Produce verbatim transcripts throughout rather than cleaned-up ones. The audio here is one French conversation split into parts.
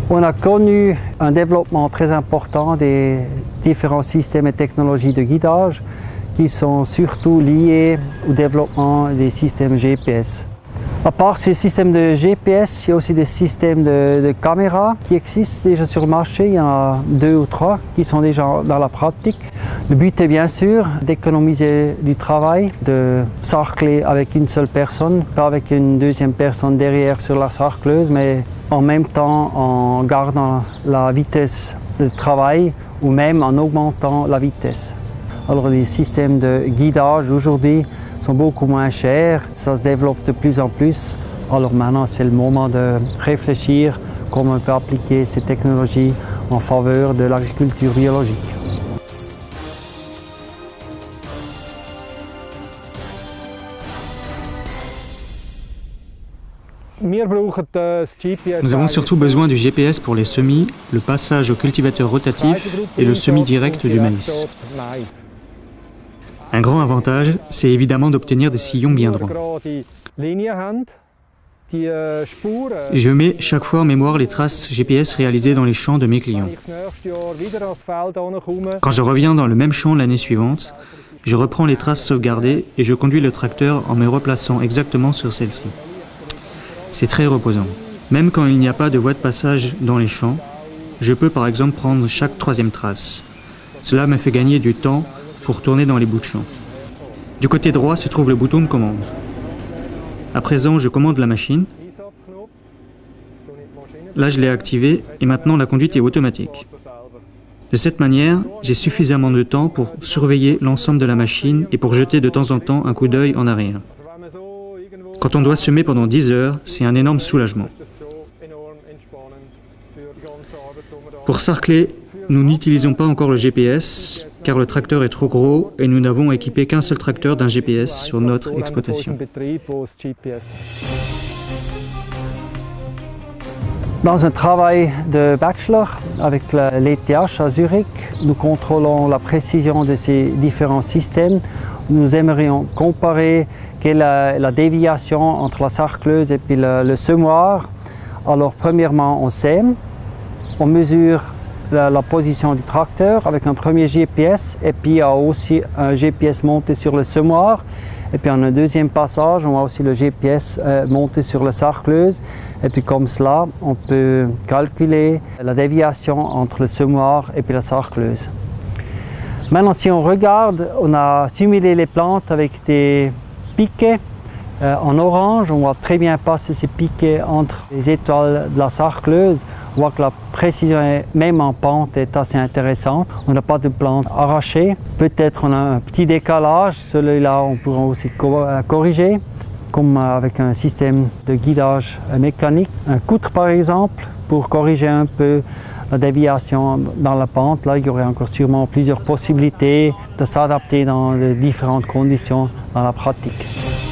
On a connu un développement très important des différents systèmes et technologies de guidage qui sont surtout liés au développement des systèmes G P S. À part ces systèmes de G P S, il y a aussi des systèmes de, de caméras qui existent déjà sur le marché. Il y en a deux ou trois qui sont déjà dans la pratique. Le but est bien sûr d'économiser du travail, de sarcler avec une seule personne, pas avec une deuxième personne derrière sur la sarcleuse, mais en même temps en gardant la vitesse de travail ou même en augmentant la vitesse. Alors les systèmes de guidage aujourd'hui sont beaucoup moins chers, ça se développe de plus en plus. Alors maintenant c'est le moment de réfléchir comment on peut appliquer ces technologies en faveur de l'agriculture biologique. Nous avons surtout besoin du G P S pour les semis, le passage au cultivateur rotatif et le semis direct du maïs. Un grand avantage, c'est évidemment d'obtenir des sillons bien droits. Je mets chaque fois en mémoire les traces G P S réalisées dans les champs de mes clients. Quand je reviens dans le même champ l'année suivante, je reprends les traces sauvegardées et je conduis le tracteur en me replaçant exactement sur celles-ci. C'est très reposant. Même quand il n'y a pas de voie de passage dans les champs, je peux par exemple prendre chaque troisième trace. Cela me fait gagner du temps pour tourner dans les bouts de champ. Du côté droit se trouve le bouton de commande. À présent, je commande la machine. Là, je l'ai activée et maintenant la conduite est automatique. De cette manière, j'ai suffisamment de temps pour surveiller l'ensemble de la machine et pour jeter de temps en temps un coup d'œil en arrière. Quand on doit semer pendant dix heures, c'est un énorme soulagement. Pour sarcler, nous n'utilisons pas encore le G P S, car le tracteur est trop gros et nous n'avons équipé qu'un seul tracteur d'un G P S sur notre exploitation. Dans un travail de bachelor avec l'E T H à Zurich, nous contrôlons la précision de ces différents systèmes. Nous aimerions comparer quelle est la déviation entre la sarcleuse et puis le, le semoir. Alors premièrement, on sème, on mesure la, la position du tracteur avec un premier G P S et puis il y a aussi un G P S monté sur le semoir. Et puis en un deuxième passage, on a aussi le G P S euh, monté sur la sarcleuse. Et puis comme cela, on peut calculer la déviation entre le semoir et puis la sarcleuse. Maintenant, si on regarde, on a simulé les plantes avec des piquets euh, en orange. On voit très bien passer ces piquets entre les étoiles de la sarcleuse. On voit que la précision, même en pente, est assez intéressante. On n'a pas de plantes arrachées. Peut-être on a un petit décalage. Celui-là, on pourra aussi corriger, comme avec un système de guidage mécanique. Un coutre, par exemple, pour corriger un peu la déviation dans la pente. Là, il y aurait encore sûrement plusieurs possibilités de s'adapter dans les différentes conditions dans la pratique.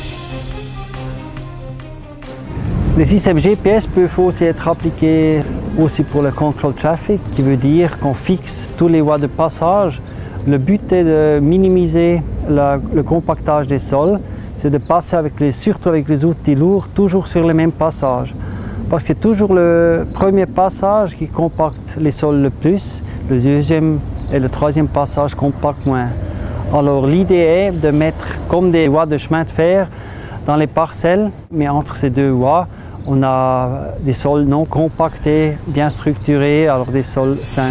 Les systèmes G P S peuvent aussi être appliqués aussi pour le control traffic, qui veut dire qu'on fixe tous les voies de passage. Le but est de minimiser la, le compactage des sols, c'est de passer avec les, surtout avec les outils lourds, toujours sur les mêmes passages. Parce que c'est toujours le premier passage qui compacte les sols le plus, le deuxième et le troisième passage compactent moins. Alors l'idée est de mettre comme des voies de chemin de fer dans les parcelles, mais entre ces deux voies, on a des sols non compactés, bien structurés, alors des sols sains.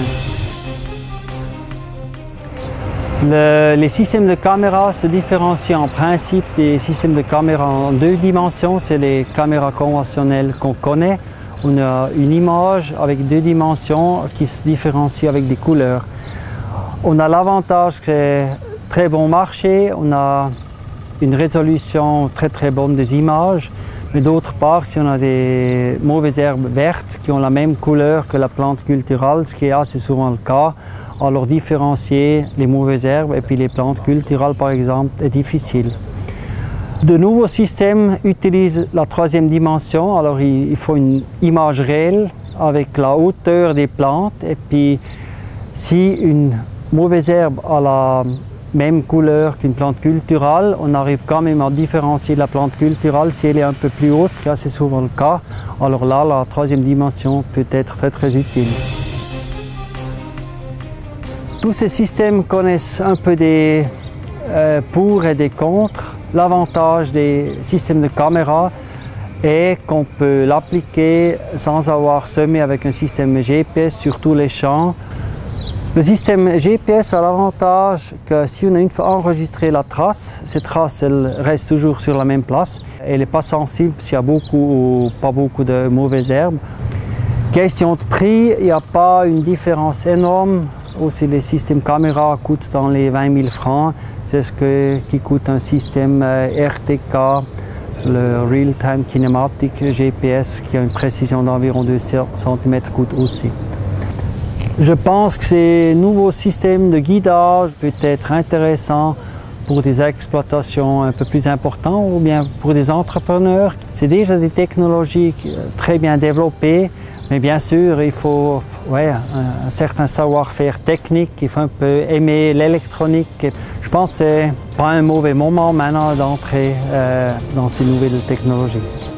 Le, les systèmes de caméras se différencient en principe des systèmes de caméras en deux dimensions. C'est les caméras conventionnelles qu'on connaît. On a une image avec deux dimensions qui se différencient avec des couleurs. On a l'avantage que c'est très bon marché, on a une résolution très très bonne des images. Mais d'autre part, si on a des mauvaises herbes vertes qui ont la même couleur que la plante culturelle, ce qui est assez souvent le cas, alors différencier les mauvaises herbes et puis les plantes culturelles par exemple est difficile. De nouveaux systèmes utilisent la troisième dimension, alors il faut une image réelle avec la hauteur des plantes et puis si une mauvaise herbe a la même couleur qu'une plante culturale, on arrive quand même à différencier la plante culturale si elle est un peu plus haute, ce qui est assez souvent le cas. Alors là, la troisième dimension peut être très très utile. Tous ces systèmes connaissent un peu des euh, pour et des contre. L'avantage des systèmes de caméra est qu'on peut l'appliquer sans avoir semé avec un système G P S sur tous les champs. Le système G P S a l'avantage que si on a une fois enregistré la trace, cette trace elle reste toujours sur la même place. Elle n'est pas sensible s'il y a beaucoup ou pas beaucoup de mauvaises herbes. Question de prix, il n'y a pas une différence énorme. Aussi les systèmes caméra coûtent dans les vingt mille francs. C'est ce que, qui coûte un système R T K, le Real Time Kinematic G P S qui a une précision d'environ deux centimètres coûte aussi. Je pense que ces nouveaux systèmes de guidage peuvent être intéressants pour des exploitations un peu plus importantes ou bien pour des entrepreneurs. C'est déjà des technologies très bien développées, mais bien sûr, il faut ouais, un, un certain savoir-faire technique, il faut un peu aimer l'électronique. Je pense que ce n'est pas un mauvais moment maintenant d'entrer euh, dans ces nouvelles technologies.